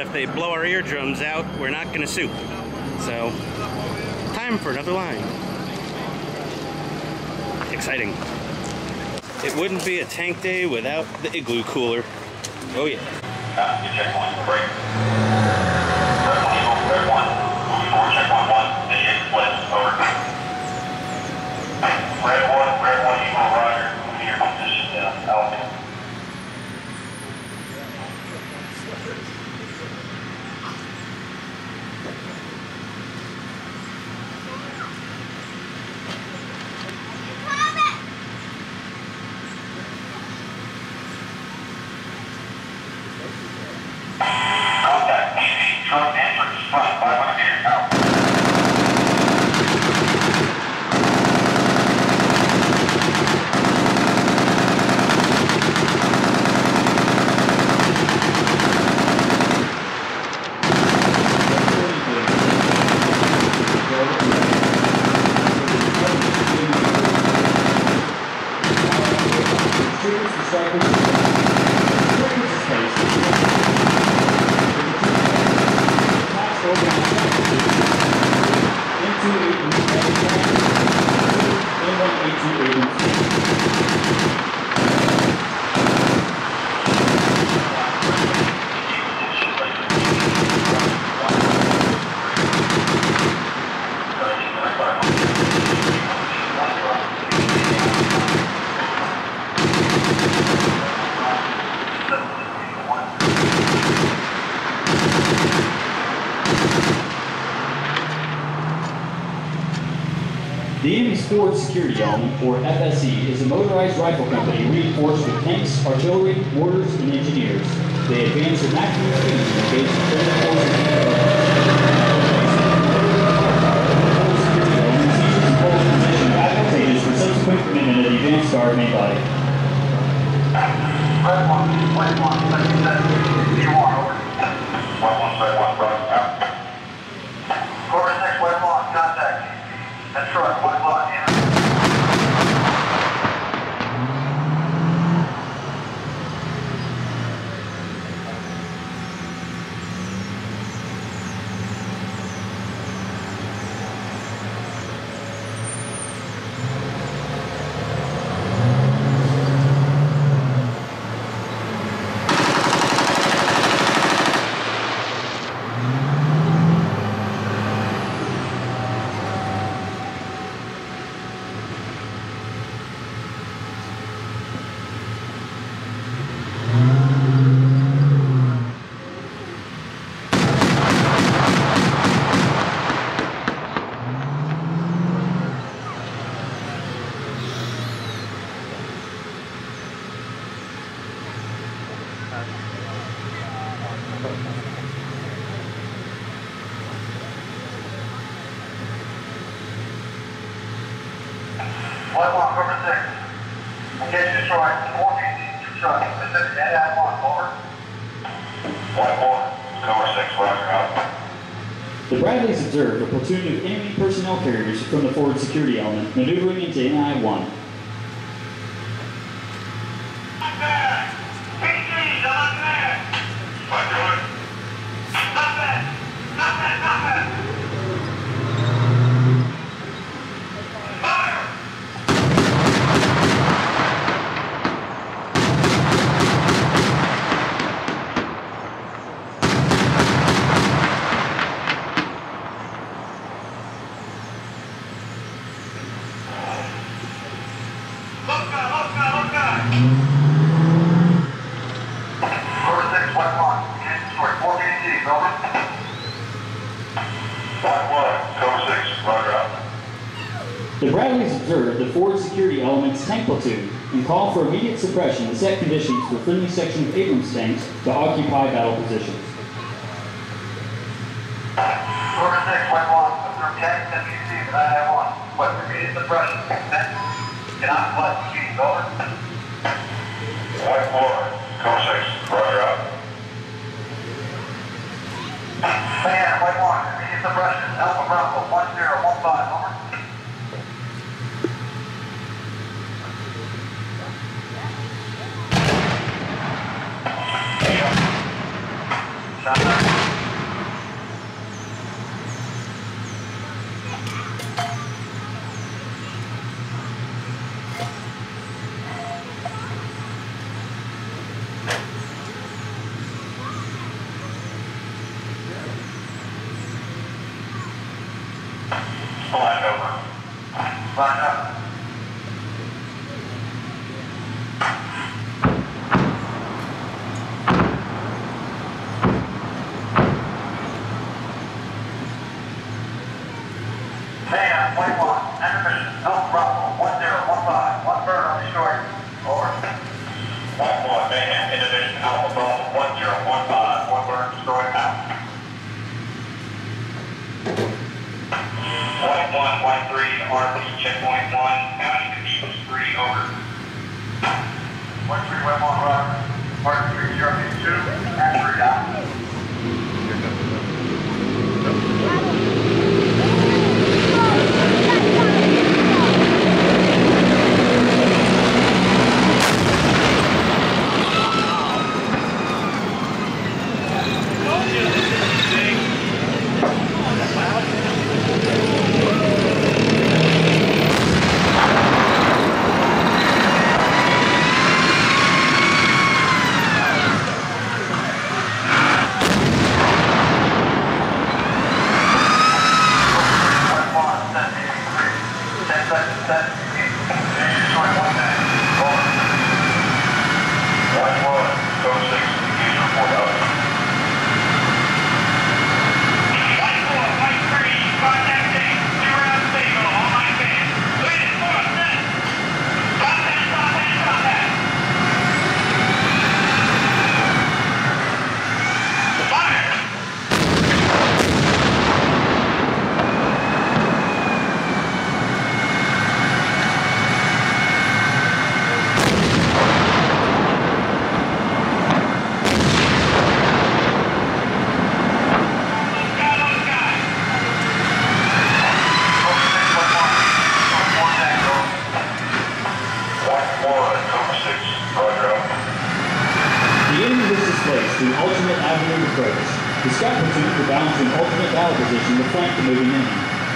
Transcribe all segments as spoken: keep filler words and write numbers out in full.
if they blow our eardrums out, we're not going to sue. So, time for another line. Exciting. It wouldn't be a tank day without the igloo cooler. Oh yeah. Uh, you check one, break. Red one, eagle, red one. Four, check one, one. eighty-eight, split, over. Red one, red one, eagle, roger. Move your position down, Alpha. Truck entrance front, five hundred meters out. M one A two Abrams. The Enemy's Forward Security Element, or F S E, is a motorized rifle company reinforced with tanks, artillery, mortars, and engineers. They advance at maximum speed and engage the third forces of the security element seizes and holds position advantageous for subsequent commitment of the advanced guard main body. Red one, white one, second set, you are over. White one, red one, right out. Quarter six, white one, contact. That's right, one block, yeah. One one, cover six. Engage Detroit, four P C, Detroit. Pacific, N I one, over. One four, cover six, roger out. The Bradleys observed a platoon of enemy personnel carriers from the forward security element maneuvering into N I one. Not bad. P C, not bad. Roger. Not bad. Not bad, not bad. The Bradleys observed the forward security element's tank platoon and called for immediate suppression to set conditions for friendly section of Abrams tanks to occupy battle positions. Order six, one one, observe tanks and P C that I have one. What, immediate suppression? Cannot flush machines, over. One four, cover six, roger out. Man, white one, immediate suppression, Alpha Bravo, one zero, one five, over. Shot. Mark, checkpoint one, bounding to Beacon three, over. one three one one, Roger. Mark three zero two, accurate out. The Stryker platoon were balanced in alternate battle position to flank the moving enemy.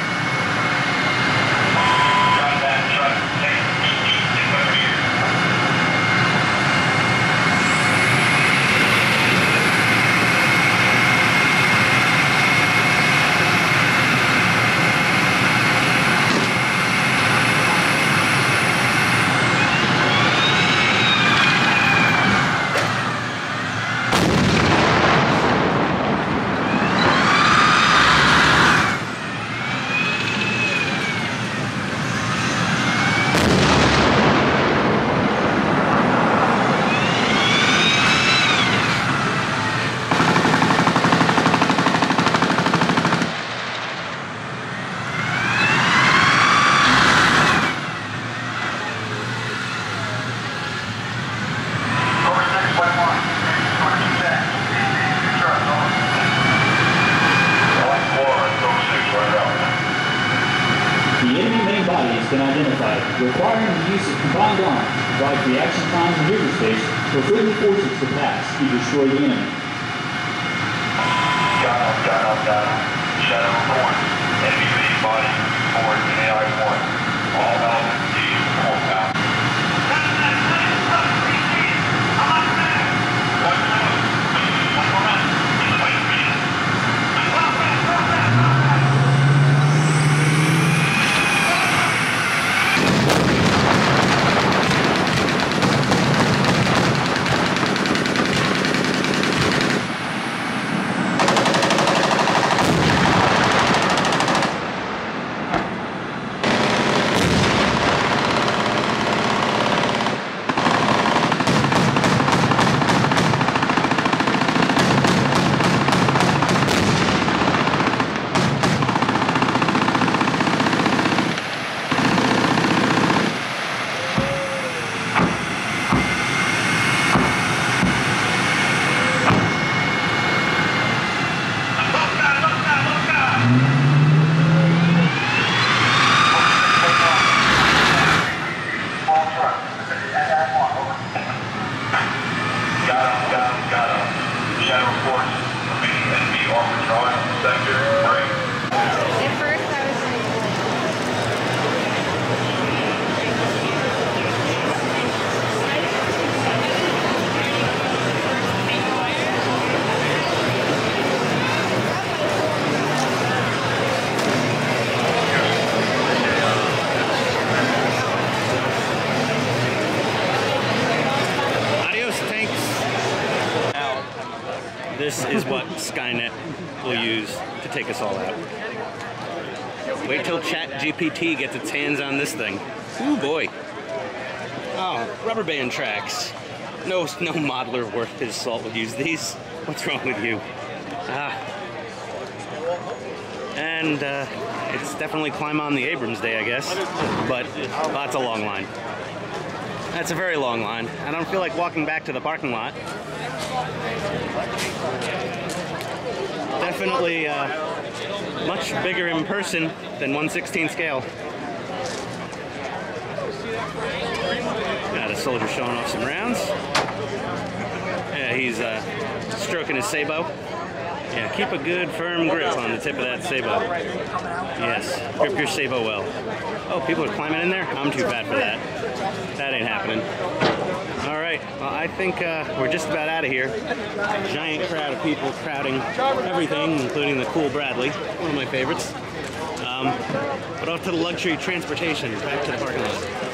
Been identified, requiring the use of combined arms to provide reaction time and maneuver space for friendly forces to pass to destroy the enemy. Got him, got him, got him. Shadow report. Enemy main body forward in A I one. All elements D report out. This is what Skynet will use to take us all out. Wait till Chat G P T gets its hands on this thing. Ooh boy. Oh, rubber band tracks. No, no modeler worth his salt would use these. What's wrong with you? Ah. And uh, it's definitely climb on the Abrams day, I guess. But oh, that's a long line. That's a very long line. I don't feel like walking back to the parking lot. Definitely uh, much bigger in person than one sixteenth scale. Got a soldier showing off some rounds. Yeah, he's uh, stroking his sabot. Yeah, keep a good firm grip on the tip of that sabot. Yes, grip your sabot well. Oh, people are climbing in there? I'm too fat for that. That ain't happening. All right, well, I think uh, we're just about out of here. Giant crowd of people crowding everything, including the cool Bradley, one of my favorites. Um, but off to the luxury transportation, back to the parking lot.